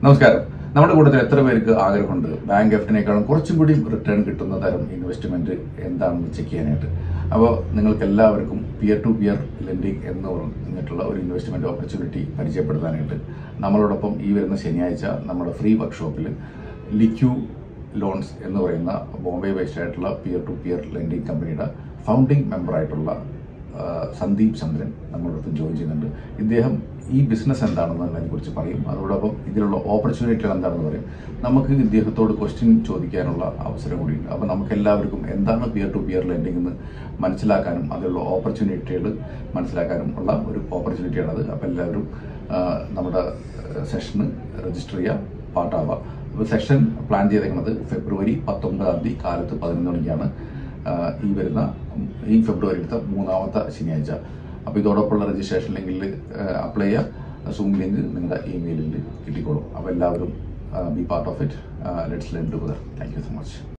നമസ്കാരം. നമ്മുടെ കൂട്ടത്തിൽ എത്ര പേർക്ക് ആഗ്രഹമുണ്ട് ബാങ്ക് എഫ്ഡിനേക്കാളും കുറച്ചും കൂടി റിട്ടേൺ കിട്ടുന്ന തരം ഇൻവെസ്റ്റ്മെന്റ് എന്താണെന്ന് ചെക്ക് ചെയ്യാനായിട്ട്? അപ്പോൾ നിങ്ങൾക്ക് എല്ലാവർക്കും പിയർ ടു പിയർ ലെൻഡിങ് എന്ന് പറഞ്ഞിട്ടുള്ള ഒരു ഇൻവെസ്റ്റ്മെന്റ് ഓപ്പർച്യൂണിറ്റി പരിചയപ്പെടുത്താനായിട്ട് നമ്മളോടൊപ്പം ഈ വരുന്ന ശനിയാഴ്ച നമ്മുടെ ഫ്രീ വർക്ക്ഷോപ്പിൽ ലിക്യൂ ലോൺസ് എന്ന് പറയുന്ന ബോംബെ ബേസ്ഡ് ആയിട്ടുള്ള പിയർ ടു പിയർ ലെൻഡിങ് കമ്പനിയുടെ ഫൗണ്ടിങ് മെമ്പറായിട്ടുള്ള സന്ദീപ് ചന്ദ്രൻ നമ്മളോടൊപ്പം ജോയിൻ ചെയ്യുന്നുണ്ട്. ഇദ്ദേഹം ഈ ബിസിനസ് എന്താണെന്നതിനെ കുറിച്ച് പറയും, അതോടൊപ്പം ഇതിലുള്ള ഓപ്പർച്യൂണിറ്റികൾ എന്താണെന്ന് പറയും. നമുക്ക് ഇദ്ദേഹത്തോട് ക്വസ്റ്റ്യൻ ചോദിക്കാനുള്ള അവസരം കൂടിയുണ്ട്. അപ്പോൾ നമുക്ക് എല്ലാവർക്കും എന്താണ് പിയർ ടു പിയർ ലെൻഡിംഗ് എന്ന് മനസ്സിലാക്കാനും അതിലുള്ള ഓപ്പർച്യൂണിറ്റികൾ മനസ്സിലാക്കാനും ഉള്ള ഒരു ഓപ്പർച്യൂണിറ്റിയാണത്. അപ്പോൾ എല്ലാവരും നമ്മുടെ സെഷന് രജിസ്റ്റർ ചെയ്യുക, പാർട്ടാവുക. അപ്പോൾ സെഷൻ പ്ലാൻ ചെയ്തേക്കുന്നത് ഫെബ്രുവരി 19 കാലത്ത് 11 മണിക്കാണ്. ഈ ഫെബ്രുവരി എടുത്ത 3ാമത്തെ ശനിയാഴ്ച. അപ്പോൾ ഇതോടൊപ്പമുള്ള രജിസ്ട്രേഷൻ ലിങ്കിൽ അപ്ലൈ ചെയ്യുക. സൂം ലിങ്ക് നിങ്ങളുടെ ഇമെയിലിൽ കിട്ടിക്കോളും. അപ്പോൾ എല്ലാവരും be part of it. Let's learn together. Thank you so much.